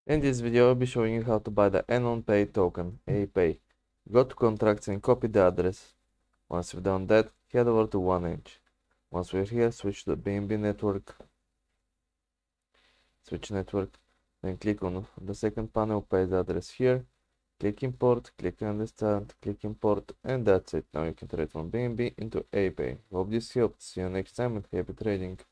In this video, I'll be showing you how to buy the AnonPay token, APAY. Go to contracts and copy the address. Once you've done that, head over to 1inch. Once we're here, switch to the BNB network. Switch network. Then click on the second panel, paste the address here. Click import, click understand, click import, and that's it. Now you can trade from BNB into APAY. Hope this helped. See you next time and happy trading.